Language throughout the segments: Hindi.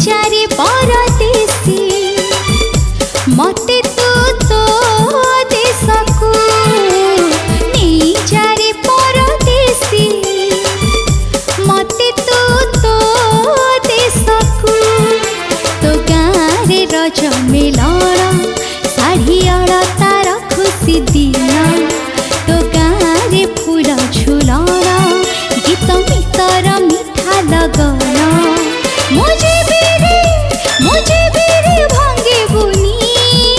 जारे परदेसी मते तू तो देशकू नहीं जारे परदेसी मते तू तो देशकू तो गाँरे रज मिलन शाढ़ी अलतार खुशी दिन तो गाँरे फूल झुलन गीत मितर मिठा लगन मुझे बेरे भांगे बुनी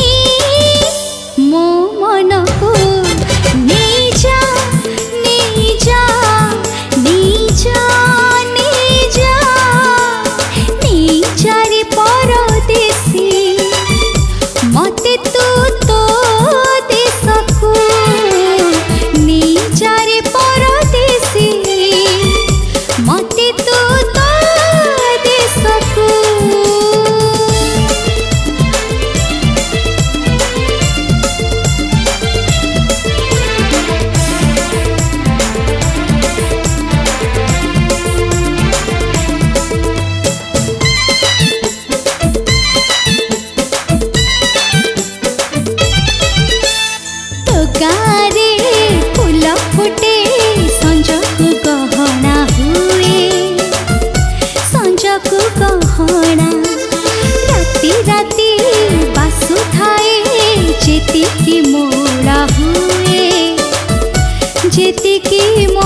मो मन को नहीं जा नहीं जा नहीं जा नहीं जा नहीं जा रे परदेसी मते तू तो देशकू नहीं जा रे परदेसी मते तू तो देशकू तो गाँरे फूल फुटे संजकू गहना हुए संजकू गहना राति राति बासु थाए जेतिकी मोड़ा हुए जेतिकी